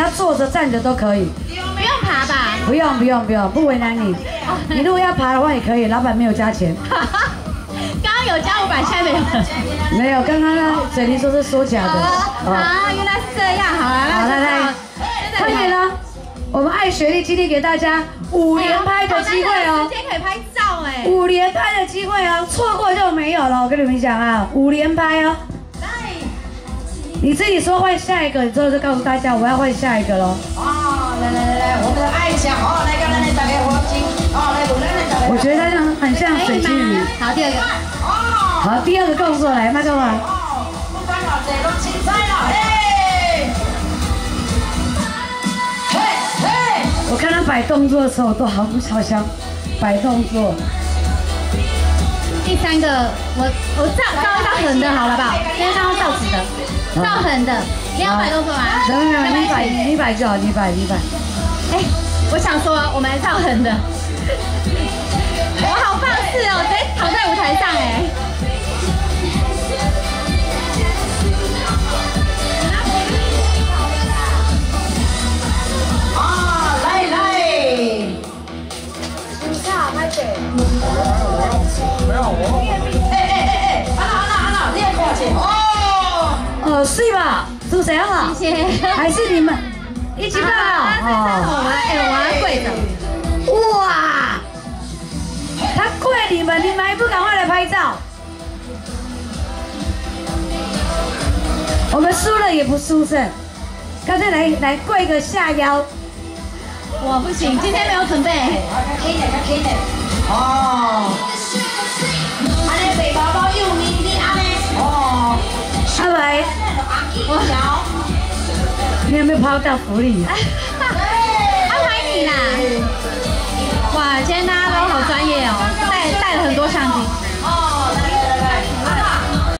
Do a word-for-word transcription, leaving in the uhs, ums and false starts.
要坐着站着都可以。 不用爬吧？ 不用不用不用，不为难你。你如果要爬的话也可以，老板没有加钱。 刚刚有加五百，现在没有。 没有，刚刚呢，水泥说是说假的。 啊，原来是这样，好了， 好来来，快点了，我们爱雪莉今天给大家五连拍的机会哦， 今天可以拍照哎， 五连拍的机会哦，错过就没有了。我跟你们讲啊，五连拍哦。你自己说换下一个，之后就告诉大家我要换下一个喽。 哦，来来来来，我的爱情哦，来跟咱的大家黄金哦，来跟咱的大家。 我觉得像很像水晶鱼。 好，第二个。 哦。 好，第二个动作来，麦克风。 哦，不管偌济都精彩了，嘿。嘿嘿。 我看他摆动作的时候，我都好好想摆动作。 第三个，我我照照一张横的好了吧？因为刚刚照直的。照横的，你要摆动作吗？ 没有没有，你摆你摆就好，你摆你摆。 哎，我想说，我们照横的，我好放肆哦，直接躺在舞台上哎。 啊，来来。 你看，拍谁？ 没有我。哎哎哎哎，安娜安娜安娜，你也看见哦。 哦，是吧？是谁啊？ 谢谢。 还是你们一起看啊？ 哦，哎，我要跪着。 哇！他跪你们，你们还不赶快来拍照？我们输了也不输胜，干脆来来跪个下腰。 我不行，今天没有准备。 较轻点，较轻点。哦。安尼背包包幼咪咪安尼。哦。 阿伟， 我。 你有没有抛到福利？